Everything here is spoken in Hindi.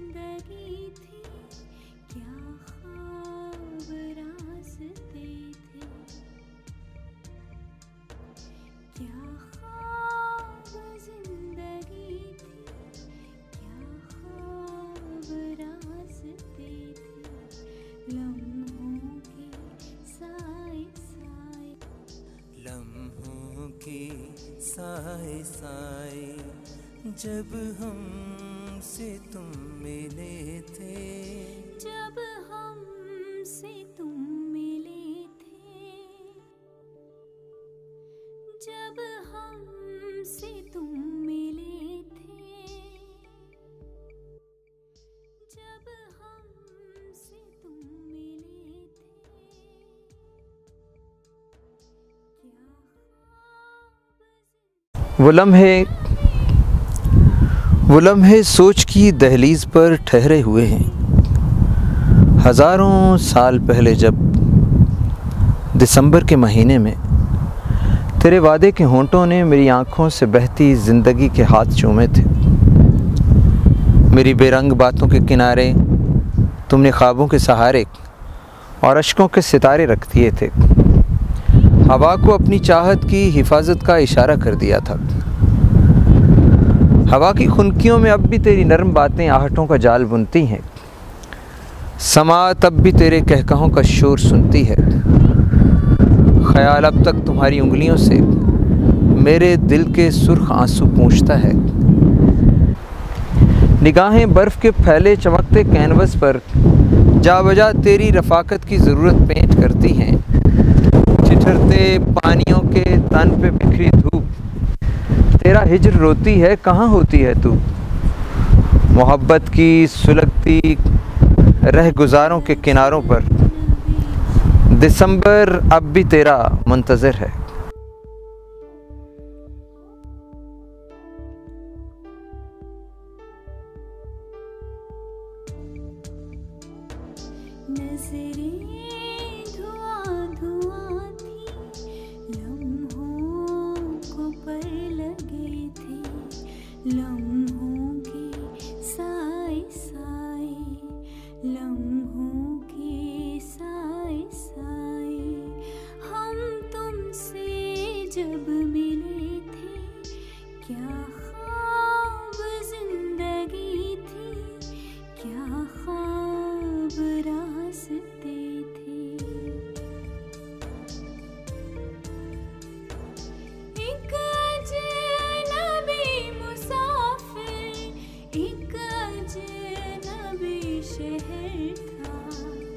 जिंदगी थी, क्या ख्वाब रास्ते थे, क्या ख्वाब जिंदगी थी, क्या ख्वाब रास्ते थे, लम्हों के साए साए, लम्हों के साए साए जब हमसे तुम मिले थे, जब हमसे तुम मिले थे, जब हमसे तुम मिले थे, जब हमसे तुम मिले थे, क्या ख्वाब वो लम्हे सोच की दहलीज पर ठहरे हुए हैं। हज़ारों साल पहले जब दिसंबर के महीने में तेरे वादे के होंठों ने मेरी आँखों से बहती ज़िंदगी के हाथ चूमे थे। मेरी बेरंग बातों के किनारे तुमने ख्वाबों के सहारे और अश्कों के सितारे रख दिए थे। हवा को अपनी चाहत की हिफाजत का इशारा कर दिया था। हवा की खुनकियों में अब भी तेरी नरम बातें आहटों का जाल बुनती हैं। समा तब भी तेरे कहकहों का शोर सुनती है। ख्याल अब तक तुम्हारी उंगलियों से मेरे दिल के सुर्ख आंसू पूंछता है। निगाहें बर्फ़ के फैले चमकते कैनवस पर जा बजा तेरी रफ़ाकत की ज़रूरत पेंट करती हैं। ठिठुरते पानियों के तन पे बिखरी धूप तेरा हिज्र रोती है, कहाँ होती है तू। मोहब्बत की सुलगती रह गुज़ारों के किनारों पर दिसंबर अब भी तेरा मुंतज़िर है। नज़रें धुआं धुआं थी, लम्हों को पर लगे थे, लम्हों के साए साए, लम्हों के साए साए, हम तुमसे जब मिले थे, क्या ख्वाब जिंदगी थी, क्या ख्वाब रास्ते थे, एक अजनबी मुसाफिर एक अजनबी शहर था,